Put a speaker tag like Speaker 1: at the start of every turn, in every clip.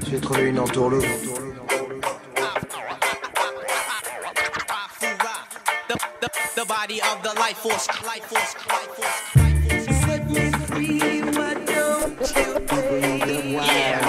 Speaker 1: Pietro lui entoure-le.
Speaker 2: The body of the life force.
Speaker 3: Set me free, why don't you play?
Speaker 2: Yeah.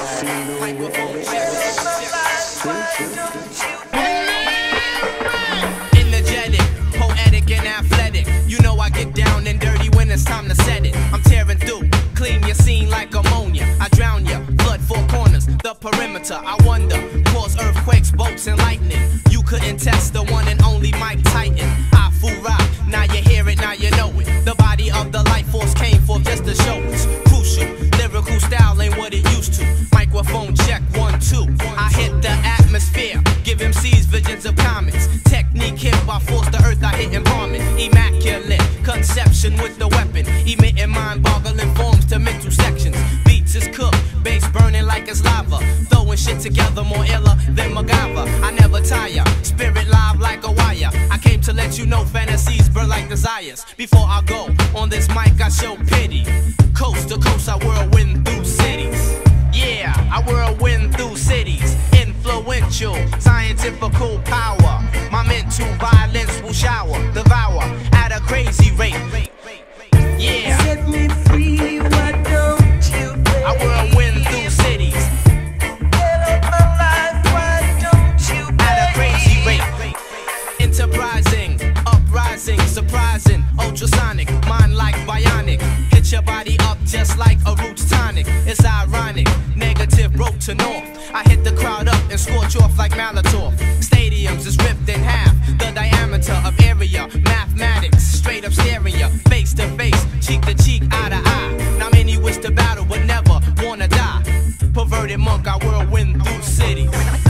Speaker 2: Energetic, poetic and athletic. You know I get down and dirty when it's time to set it. I'm tearing through, clean your scene like ammonia. I drown ya, flood four corners, the perimeter. I wonder, cause earthquakes, bolts and lightning. You couldn't test the one and only Mike Titan. Afura, now you hear it, now you know it. The body of the life force came forth just to show us. Crucial, lyrical style ain't what it used to. Microphone check, 1, 2. I hit the atmosphere, give MCs visions of comets. Technique hit by force, the earth I hit embalm it. Immaculate conception with the weapon, emitting mind-boggling forms to mental sections. Beats is cooked, bass burning like it's lava. Throwing shit together more iller than MacGyver. I never tire, spirit live like a wire. I came to let you know fantasies burn like desires. Before I go on this mic, I show pity. Coast to coast, I whirlwind through cities. Yeah, I whirlwind through cities. Influential, scientifical power. My mental violence will shower, devour at a crazy rate. Yeah,
Speaker 3: Set me free, why don't you play?
Speaker 2: I whirlwind through cities
Speaker 3: Get out my life, why don't you play?
Speaker 2: at a crazy rate. Enterprising, uprising, surprising, ultrasonic, mind like bionic. Hit your body up just like a roots tonic. It's ironic, negative broke to north. I hit the crowd up and scorch off like Molotov. Stadiums is ripped in half, the diameter of area. Mathematics, straight up staring ya, face to face, cheek to cheek, eye to eye. Now many wish to battle but never wanna die. Perverted monk, I whirlwind through cities.